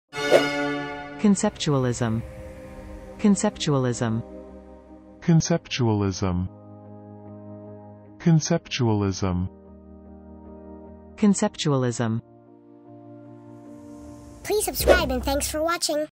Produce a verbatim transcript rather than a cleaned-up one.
Conceptualism. Conceptualism. Conceptualism. Conceptualism. Conceptualism. Please subscribe and thanks for watching.